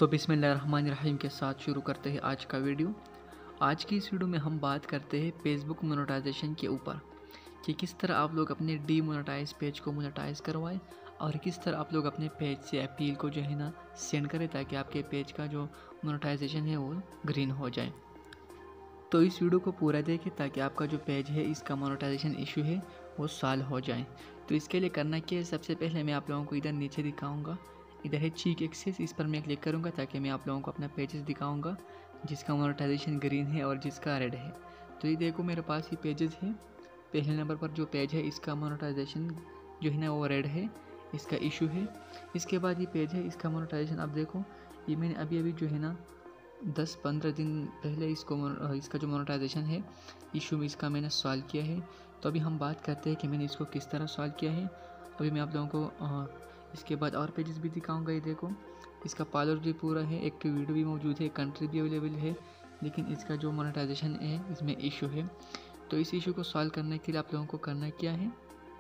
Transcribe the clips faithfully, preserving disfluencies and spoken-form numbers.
तो बिस्मिल्लाहिर्रहमानिर्रहीम के साथ शुरू करते हैं आज का वीडियो। आज की इस वीडियो में हम बात करते हैं फेसबुक मोनेटाइजेशन के ऊपर कि किस तरह आप लोग अपने डी मोनेटाइज पेज को मोनेटाइज करवाएं और किस तरह आप लोग अपने पेज से अपील को जो है ना सेंड करें ताकि आपके पेज का जो मोनेटाइजेशन है वो ग्रीन हो जाए। तो इस वीडियो को पूरा देखें ताकि आपका जो पेज है इसका मोनेटाइजेशन इशू है वो सॉल्व हो जाए। तो इसके लिए करना क्या है, सबसे पहले मैं आप लोगों को इधर नीचे दिखाऊंगा, इधर है चीक एक्सेस, इस पर मैं क्लिक करूंगा ताकि मैं आप लोगों को अपना पेजेस दिखाऊंगा जिसका मोनेटाइजेशन ग्रीन है और जिसका रेड है। तो ये देखो मेरे पास ये पेजेस है। पहले नंबर पर जो पेज है इसका मोनेटाइजेशन जो है ना वो रेड है, इसका इशू है। इसके बाद ये पेज है, इसका मोनेटाइजेशन आप देखो, ये मैंने अभी अभी जो है ना दस पंद्रह दिन पहले इसको इसका जो मोनेटाइजेशन है इशू इसका मैंने सॉल्व किया है। तो अभी हम बात करते हैं कि मैंने इसको किस तरह सॉल्व किया है। अभी मैं आप लोगों को इसके बाद और पेजेस भी दिखाऊंगा। ये देखो इसका पार्लर भी पूरा है, एक वीडियो भी मौजूद है, कंट्री भी अवेलेबल है, लेकिन इसका जो मोनेटाइजेशन है इसमें इशू है। तो इस इशू को सॉल्व करने के लिए आप लोगों को करना क्या है,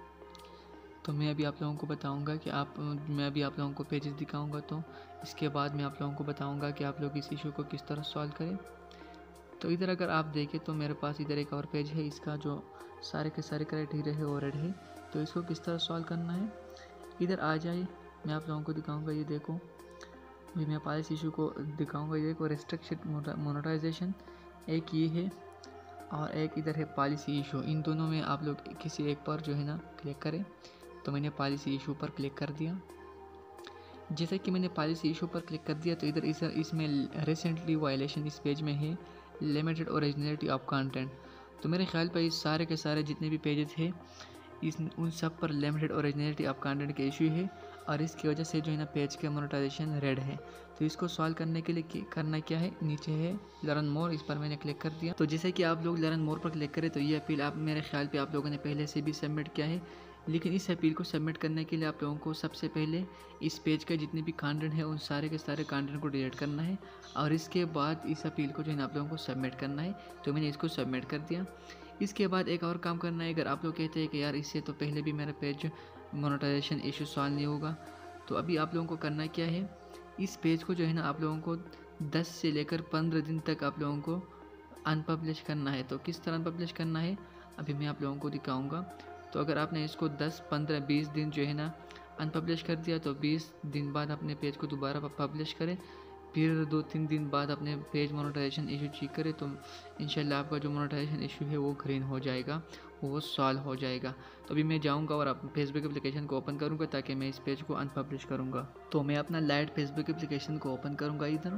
तो मैं अभी आप लोगों को बताऊंगा कि आप मैं अभी आप लोगों को पेजेस दिखाऊंगा। तो इसके बाद मैं आप लोगों को बताऊंगा कि आप लोग इस इशू को किस तरह सॉल्व करें। तो इधर अगर आप देखें तो मेरे पास इधर एक और पेज है, इसका जो सारे के सारे क्राइटेरिया है वो रेड है। तो इसको किस तरह सॉल्व करना है, इधर आ जाए, मैं आप लोगों को दिखाऊंगा। ये देखो भी मैं पास इशू को दिखाऊंगा। ये देखो रेस्ट्रिक्शन मोनेटाइजेशन एक ये है और एक इधर है पॉलिसी इशू। इन दोनों में आप लोग किसी एक पर जो है ना क्लिक करें। तो मैंने पॉलिसी इशू पर क्लिक कर दिया। जैसे कि मैंने पॉलिसी इशू पर क्लिक कर दिया तो इधर इस इसमें रिसेंटली वायलेशन इस पेज में है, लिमिटेड ओरिजिनलिटी ऑफ कंटेंट। तो मेरे ख्याल पर इस सारे के सारे जितने भी पेजेस हैं इस उन सब पर लिमिटेड ओरिजिनलिटी ऑफ कंटेंट के इशू है और इसकी वजह से जो है ना पेज का मोनेटाइजेशन रेड है। तो इसको सॉल्व करने के लिए करना क्या है, नीचे है लर्न मोर, इस पर मैंने क्लिक कर दिया। तो जैसे कि आप लोग लर्न मोर पर क्लिक करें तो ये अपील आप मेरे ख्याल पे आप लोगों ने पहले से भी सबमिट किया है, लेकिन इस अपील को सबमिट करने के लिए आप लोगों को सबसे पहले इस पेज का जितने भी कंटेंट है उन सारे के सारे कंटेंट को डिलीट करना है और इसके बाद इस अपील को जो है ना आप लोगों को सबमिट करना है। तो मैंने इसको सबमिट कर दिया। इसके बाद एक और काम करना है, अगर आप लोग कहते हैं कि यार इससे तो पहले भी मेरा पेज मोनेटाइजेशन इशू सॉल्व नहीं होगा, तो अभी आप लोगों को करना क्या है, इस पेज को जो है ना आप लोगों को दस से लेकर पंद्रह दिन तक आप लोगों को अनपब्लिश करना है। तो किस तरह अनपब्लिश करना है अभी मैं आप लोगों को दिखाऊंगा। तो अगर आपने इसको दस पंद्रह बीस दिन जो है ना अनपब्लिश कर दिया तो बीस दिन बाद अपने पेज को दोबारा पब्लिश करें, फिर दो तीन दिन बाद अपने पेज मोनेटाइजेशन इशू चेक करें तो इंशाल्लाह आपका जो मोनेटाइजेशन इशू है वो ग्रीन हो जाएगा, वो सॉल्व हो जाएगा। तो अभी मैं जाऊंगा और अपने फेसबुक एप्लीकेशन को ओपन करूंगा ताकि मैं इस पेज को अनपब्लिश करूंगा। तो मैं अपना लाइट फेसबुक एप्लीकेशन को ओपन करूंगा। इधर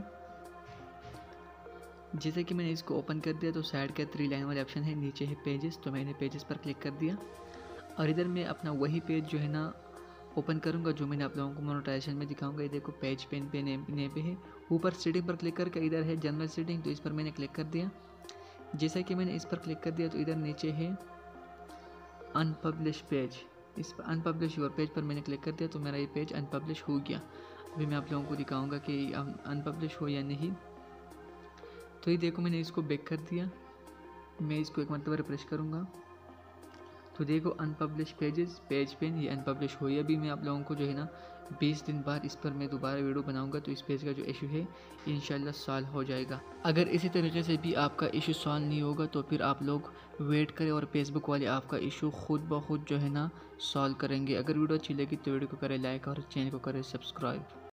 जैसे कि मैंने इसको ओपन कर दिया तो साइड के थ्री लाइन वाले ऑप्शन है, नीचे है पेजेस, तो मैंने पेजेस पर क्लिक कर दिया और इधर मैं अपना वही पेज जो है ना ओपन करूंगा जो मैंने आप लोगों को मोनेटाइजेशन में दिखाऊंगा। ये देखो पेज पेन पे ने, ने पे है, ऊपर सेटिंग पर क्लिक करके इधर है जनरल सेटिंग, तो इस पर मैंने क्लिक कर दिया। जैसा कि मैंने इस पर क्लिक कर दिया तो इधर नीचे है अनपब्लिश पेज, इस पर अनपब्लिश योर पेज पर मैंने क्लिक कर दिया तो मेरा ये पेज अनपब्लिश हो गया। अभी मैं आप लोगों को दिखाऊंगा कि अनपब्लिश हो या नहीं। तो ये देखो मैंने इसको बैक कर दिया, मैं इसको एक मरतबा रिफ्रेश करूँगा तो देखो अनपब्लिश पेजेस पेज पेन ये अनपब्लिश हुई। अभी मैं आप लोगों को जो है ना बीस दिन बाद इस पर मैं दोबारा वीडियो बनाऊंगा तो इस पेज का जो इशू है इंशाल्लाह सॉल्व हो जाएगा। अगर इसी तरीके से भी आपका इशू सॉल्व नहीं होगा तो फिर आप लोग वेट करें और फेसबुक वाले आपका इशू खुद ब खुद जो है ना सॉल्व करेंगे। अगर वीडियो अच्छी लगी तो वीडियो को करें लाइक और चैनल को करें सब्सक्राइब।